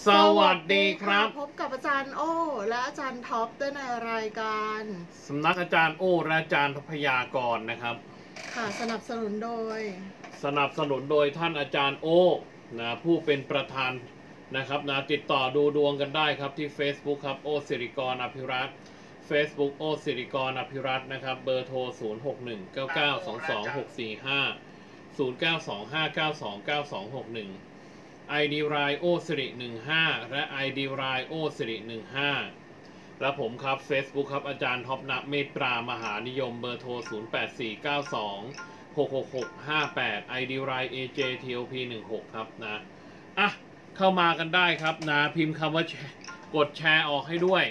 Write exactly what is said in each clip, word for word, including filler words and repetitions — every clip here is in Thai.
สวัสดีครับพบกับอาจารย์โอ้และอาจารย์ท็อปด้วยในรายการสำนักอาจารย์โอ้และอาจารย์พยากรณ์นะครับค่ะสนับสนุนโดยสนับสนุนโดยท่านอาจารย์โอ้นะผู้เป็นประธานนะครับนะติดต่อดูดวงกันได้ครับที่ Facebook ครับโอสิริกรอภิรัตน์ Facebook โอสิริกรอภิรัตน์นะครับเบอร์โทรศูนย์ หก หนึ่ง เก้า เก้า สอง สอง หก สี่ ห้า ศูนย์ เก้า สอง ห้า เก้า สอง เก้า สอง หก หนึ่ง ไอ ดี รายโอสิริหนึ่งห้าและ ไอ ดี รายโอสิริหนึ่งห้าและผมครับ Facebook ครับอาจารย์ท็อปณเมตตามหานิยมเบอร์โทรศูนย์ แปด สี่ เก้า สอง หก หก หก ห้า แปด ไอ ดี ราย เอ เจ ที โอ พี หนึ่งหก ครับนะอ่ะเข้ามากันได้ครับนะพิมพ์คำว่าแชร์กดแชร์ออกให้ด้วย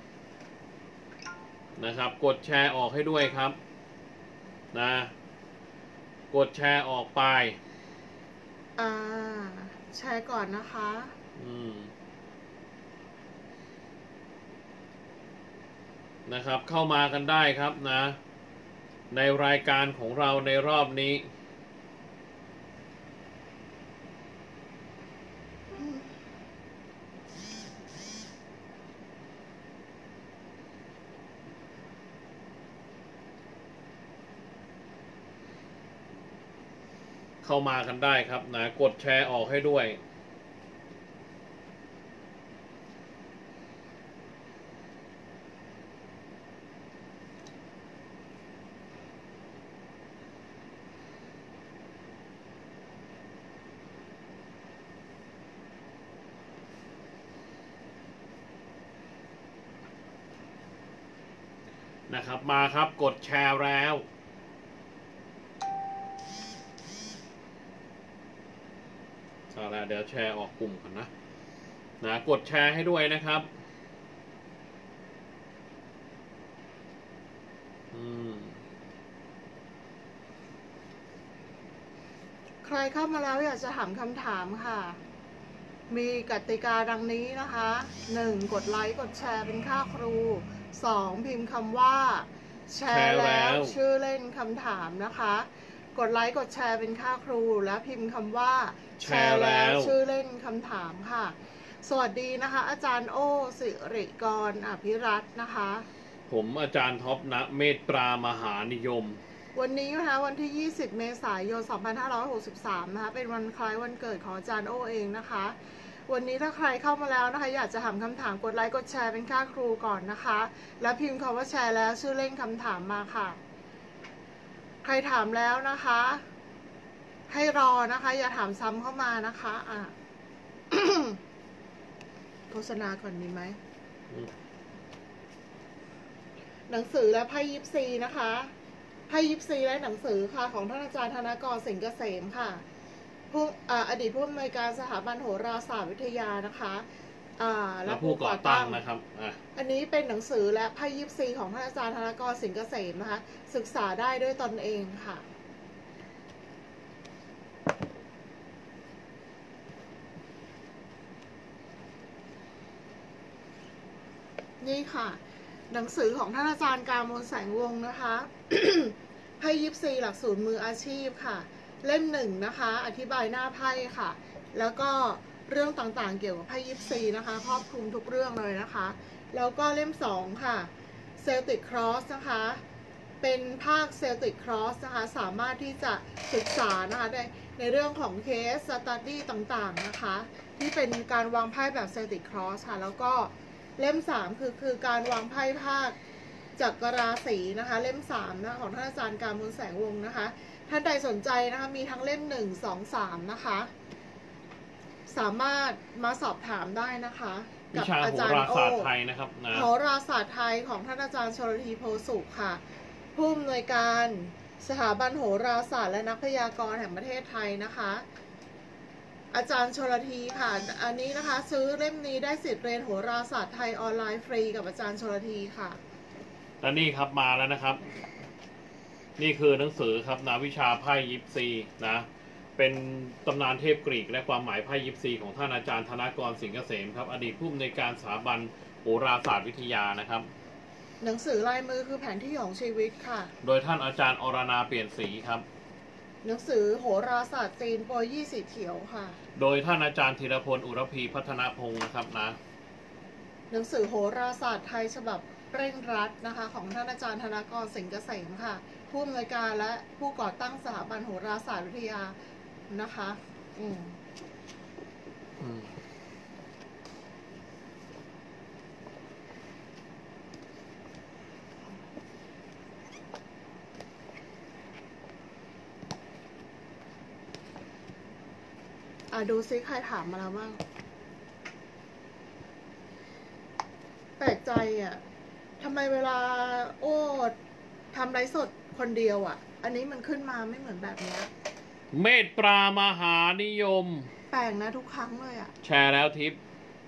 นะครับกดแชร์ออกให้ด้วยครับนะกดแชร์ออกไปอ่าแชร์ก่อนนะคะอืมนะครับเข้ามากันได้ครับนะในรายการของเราในรอบนี้เข้ามากันได้ครับนะกดแชร์ออกให้ด้วยนะครับมาครับกดแชร์แล้วเอาละเดี๋ยวแชร์ออกกลุ่มกันนะนะกดแชร์ให้ด้วยนะครับอืมใครเข้ามาแล้วอยากจะถามคำถามค่ะมีกติกาดังนี้นะคะหนึ่งกดไลค์กดแชร์เป็นค่าครูสองพิมพ์คำว่าแชร์แล้วชื่อเล่นคำถามนะคะกดไลค์กดแชร์เป็นค่าครูและพิมพ์คำว่าแชร์แล้วชื่อเล่นคำถามค่ะสวัสดีนะคะอาจารย์โอสิริกรอภิรัตน์นะคะผมอาจารย์ท็อปณเมตตามหานิยมวันนี้นะคะวันที่ยี่สิบเมษายนสองพันห้าร้อยหกสิบสามนะคะเป็นวันคล้ายวันเกิดของอาจารย์โอเองนะคะวันนี้ถ้าใครเข้ามาแล้วนะคะอยากจะถามคำถามกดไลค์กดแชร์เป็นค่าครูก่อนนะคะแล้วพิมพ์คำว่าแชร์แล้วชื่อเล่นคำถามมาค่ะใครถามแล้วนะคะให้รอนะคะอย่าถามซ้ำเข้ามานะคะอ่ะ โฆษณาก่อนดีไหมหนังสือและไพ่ยิปซีนะคะไพ่ยิปซีและหนังสือค่ะของท่านอาจารย์ธนกรสิงห์เกษมค่ะผู้อดีตผู้อำนวยการสถาบันโหราศาสตร์วิทยานะคะและผู้ก่อตั้งนะครับอันนี้เป็นหนังสือและไพ่ยิปซีของท่านอาจารย์ธนกรสิงห์เกษมนะคะศึกษาได้ด้วยตนเองค่ะนี่ค่ะหนังสือของท่านอาจารย์กามลแสงวงศ์นะคะไพ่ยิปซีหลักสูตรมืออาชีพค่ะเล่มหนึ่งนะคะอธิบายหน้าไพ่ค่ะแล้วก็เรื่องต่างๆเกี่ยวกับไพ่ยิปซีนะคะครอบคลุมทุกเรื่องเลยนะคะแล้วก็เล่มสองค่ะเซลติกครอสนะคะเป็นภาคเซลติกครอสนะคะสามารถที่จะศึกษานะคะในในเรื่องของเคสสตัดดี้ต่างๆนะคะที่เป็นการวางไพ่แบบเซลติกครอสค่ะแล้วก็เล่มสามคือคือการวางไพ่ภาคจักรราศีนะคะเล่มสามนะของท่านอาจารย์กามลแสงวงศ์นะคะท่านใดสนใจนะคะมีทั้งเล่มหนึ่ง สอง สามนะคะสามารถมาสอบถามได้นะคะกับอาจารย์โอโหราศาสตร์ไทยนะครับนะโหราศาสตร์ไทยของท่านอาจารย์ชลธีโพสุขค่ะผู้อำนวยการสถาบันโหราศาสตร์และนักพยากรณ์แห่งประเทศไทยนะคะอาจารย์ชลธีค่ะอันนี้นะคะซื้อเล่มนี้ได้สิทธิ์เรียนโหราศาสตร์ไทยออนไลน์ฟรีกับอาจารย์ชลธีค่ะและนี่ครับมาแล้วนะครับนี่คือหนังสือครับนะวิชาไพ่ยิปซีนะเป็นตำนานเทพกรีกและความหมายไพ่ยิปซีของท่านอาจารย์ธนกรสิงห์เกษมครับอดีตผู้อำนวยการสถาบันโหราศาสตร์วิทยานะครับหนังสือลายมือคือแผนที่ของชีวิตค่ะโดยท่านอาจารย์อรณาเปลี่ยนศรีครับหนังสือโหราศาสตร์จีนโปรยี่สีเขียวค่ะโดยท่านอาจารย์ธีรพลอุรพีพัฒนพงศ์นะครับนะหนังสือโหราศาสตร์ไทยฉบับเร่งรัดนะคะของท่านอาจารย์ธนากรสิงห์เกษมค่ะผู้อำนวยการและผู้ก่อตั้งสถาบันโหราศาสตร์วิทยานะคะอืมอืมอ่ะดูซิใครถามมาแล้วบ้างแปลกใจอ่ะทำไมเวลาโอ้ทำไลฟ์สดคนเดียวอ่ะอันนี้มันขึ้นมาไม่เหมือนแบบเนี้ยเมตตามหานิยมแปลกนะทุกครั้งเลยอ่ะแชร์แล้วทิป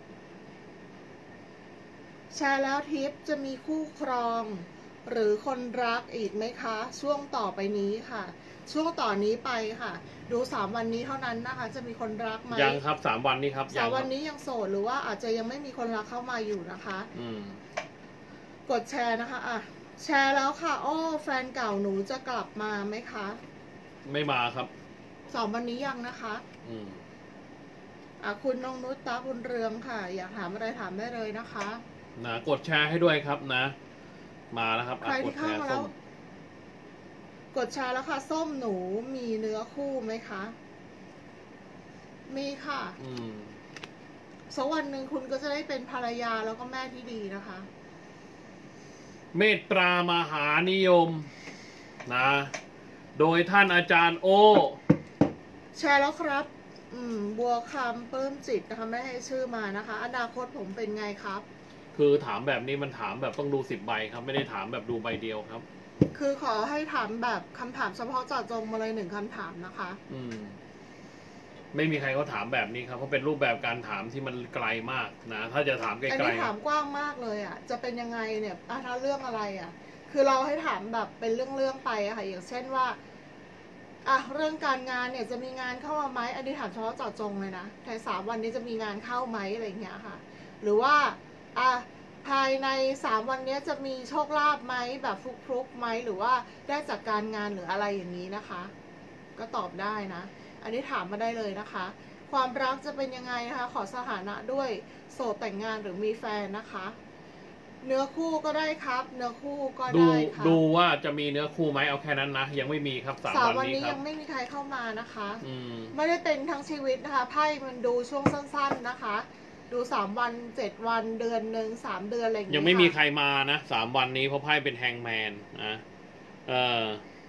แชร์แล้วทิปจะมีคู่ครองหรือคนรักอีกไหมคะช่วงต่อไปนี้ค่ะช่วงต่อนนี้ไปค่ะดูสามวันนี้เท่านั้นนะคะจะมีคนรักไหมยังครับสามวันนี้ครับสามวันนี้ยังโสดหรือว่าอาจจะยังไม่มีคนรักเข้ามาอยู่นะคะอืมกดแชร์นะคะอ่ะแชร์แล้วค่ะอ้อแฟนเก่าหนูจะกลับมาไหมคะไม่มาครับสามวันนี้ยังนะคะอืมอ่ะคุณน้องนุชตาคุณเรืองค่ะอยากถามอะไรถามได้เลยนะคะนะกดแชร์ให้ด้วยครับนะมาแล้วครับใครที่เข้ามาแล้วกดแชร์แล้วค่ะส้มหนูมีเนื้อคู่ไหมคะมีค่ะอืมสักวันหนึ่งคุณก็จะได้เป็นภรรยาแล้วก็แม่ที่ดีนะคะเมตตามหานิยมนะโดยท่านอาจารย์โอแชร์แล้วครับอืมบัวคำปลื้มจิตนะคะไม่ให้ชื่อมานะคะอนาคตผมเป็นไงครับคือถามแบบนี้มันถามแบบต้องดูสิบใบครับไม่ได้ถามแบบดูใบเดียวครับคือขอให้ถามแบบคำถามเฉพาะเจาะจงมาเลยหนึ่งคำถามนะคะอืมไม่มีใครเขาถามแบบนี้ครับเพราะเป็นรูปแบบการถามที่มันไกลมากนะถ้าจะถามไกลๆอันนี้ถามกว้างมากเลยอ่ะจะเป็นยังไงเนี่ยอ่ะถ้าเรื่องอะไรอ่ะคือเราให้ถามแบบเป็นเรื่องๆไปอะค่ะอย่างเช่นว่าอ่ะเรื่องการงานเนี่ยจะมีงานเข้ามาไหมอันนี้ถามเฉพาะเจาะจงเลยนะในสามวันนี้จะมีงานเข้าไหมอะไรเงี้ยค่ะหรือว่าอ่ะภายในสามวันนี้จะมีโชคลาภไหมแบบฟลุกๆไหมหรือว่าได้จากการงานหรืออะไรอย่างนี้นะคะก็ตอบได้นะอันนี้ถามมาได้เลยนะคะความรักจะเป็นยังไงนะคะขอสถานะด้วยโสดแต่งงานหรือมีแฟนนะคะเนื้อคู่ก็ได้ครับเนื้อคู่ก็ได้ครับดูว่าจะมีเนื้อคู่ไหมเอาแค่นั้นนะยังไม่มีครับสามวันนี้ครับยังไม่มีใครเข้ามานะคะอืมไม่ได้เป็นทั้งชีวิตนะคะไพ่มันดูช่วงสั้นๆนะคะดูสามวันเจ็ดวันเดือนหนึ่งสามเดือนอะไรอย่างเงี้ยยังไม่มีใครมานะสามวันนี้เพราะไพ่เป็นแฮงแมนนะเออ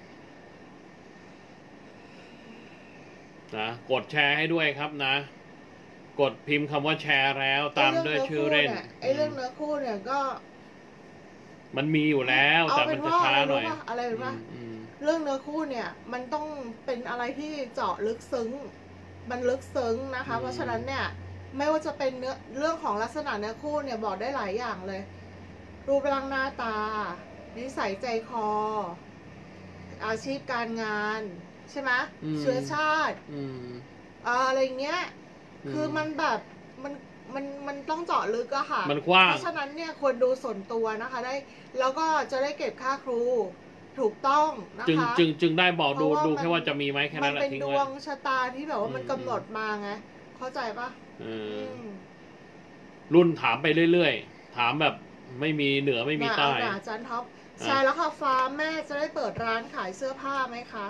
นะกดแชร์ให้ด้วยครับนะกดพิมพ์คำว่าแชร์แล้วตามด้วยชื่อเล่นไอ้เรื่องเนื้อคู่เนี่ยก็มันมีอยู่แล้วแต่มันจะช้าหน่อยอะไรเป็นว่าเรื่องเนื้อคู่เนี่ยมันต้องเป็นอะไรที่เจาะลึกซึ้งมันลึกซึ้งนะคะเพราะฉะนั้นเนี่ยไม่ว่าจะเป็นเนื้อเรื่องของลักษณะเนื้อคู่เนี่ยบอกได้หลายอย่างเลยรูปร่างหน้าตานิสัยใจคออาชีพการงานใช่ไหมเชื้อชาติอะไรเงี้ยคือมันแบบมันมันมันต้องเจาะลึกอะค่ะมันกว้างเพราะฉะนั้นเนี่ยควรดูส่วนตัวนะคะได้แล้วก็จะได้เก็บค่าครูถูกต้องนะคะจึงจึงจึงได้บอกดูดูแค่ว่าจะมีไหมแค่นั้นแหละทิ้งไว้มันเป็นดวงชะตาที่แบบว่ามันกำหนดมาไงเข้าใจปะรุ่นถามไปเรื่อยๆถามแบบไม่มีเหนือไม่มีใต้อาจารย์ท็อปใช่แล้วค่ะฟ้าแม่จะได้เปิดร้านขายเสื้อผ้าไหมคะ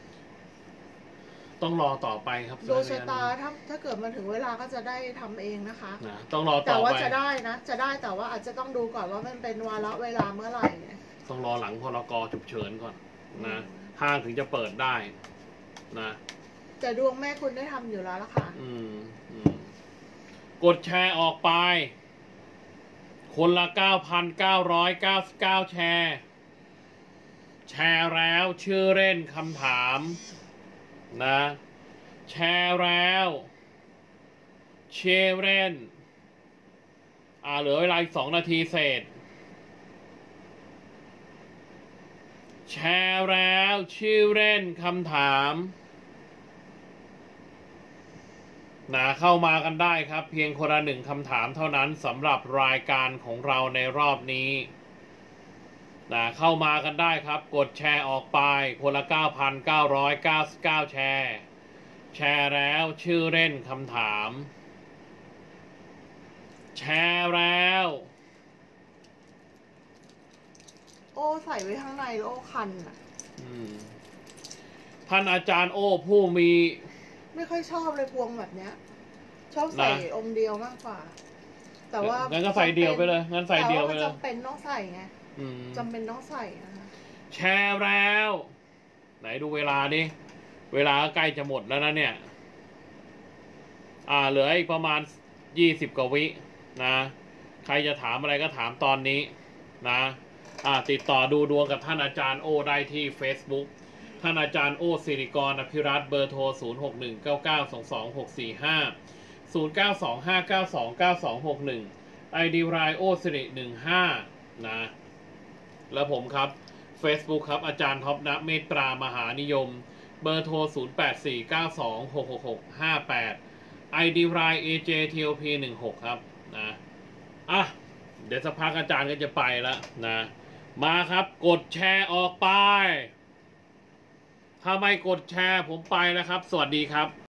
ต้องรอต่อไปครับโดชะตาถ้าถ้าเกิดมาถึงเวลาก็จะได้ทำเองนะคะต้องรอต่อไปแต่ว่าจะได้นะจะได้แต่ว่าอาจจะต้องดูก่อนว่ามันเป็นวาระเวลาเมื่อไหร่ต้องรอหลังพรกฉุกเฉินก่อนนะห้างถึงจะเปิดได้นะแต่ดวงแม่คุณได้ทำอยู่แล้วล่ะค่ะอืมกดแชร์ออกไปคนละเก้าพันเก้าร้อยเก้าสิบเก้าแชร์แชร์แล้วชื่อเล่นคำถามนะแชร์แล้วเชเรนอ่าเหลือเวลาอีกสองนาทีเศษแชร์แล้วชื่อเล่นคำถามนะเข้ามากันได้ครับเพียงคนละหนึ่งคำถามเท่านั้นสำหรับรายการของเราในรอบนี้นะเข้ามากันได้ครับกดแชร์ออกไปคนละ เก้าพันเก้าร้อยเก้าสิบเก้า แชร์แชร์แล้วชื่อเล่นคำถามแชร์แล้วโอ้ใส่ไว้ข้างในแล้วโอ้คันอ่ะอืมท่านอาจารย์โอ้ผู้มีไม่ค่อยชอบเลยพวงแบบเนี้ย ชอบใส่นะองค์เดียวมากกว่า แต่ว่างั้นก็ใส่เดียวไปเลยงั้นใส่เดียวไปแต่เลว่าย มันจำเป็นต้องใส่ไงอืมจำเป็นต้องใส่นะคะแชร์แล้ว ไหนดูเวลาดิเวลาใกล้จะหมดแล้วนะเนี่ย อ่าเหลืออีกประมาณยี่สิบกว่าวินะ ใครจะถามอะไรก็ถามตอนนี้นะ อ่าติดต่อดูดวงกับท่านอาจารย์โอได้ที่ Facebook ท่านอาจารย์โอสิริกรอภิรัตน์เบอร์โทร ศูนย์ หก หนึ่ง เก้า เก้า สอง สอง หก สี่ ห้า ศูนย์ เก้า สอง ห้า เก้า สอง เก้า สอง หก หนึ่ง ไอ ดี รายโอสิริหนึ่งห้านะ แล้วผมครับ Facebook ครับอาจารย์ท็อปณเมตตรามหานิยมเบอร์โทร ศูนย์ แปด สี่ เก้า สอง หก หก หก ห้า แปด ไอ ดี ราย เอ เจ ที โอ พี หนึ่งหก ครับนะอ่ะเดี๋ยวสักพักอาจารย์ก็จะไปแล้วนะ มาครับกดแชร์ออกไป ถ้าไม่กดแชร์ผมไปแล้วครับ สวัสดีครับ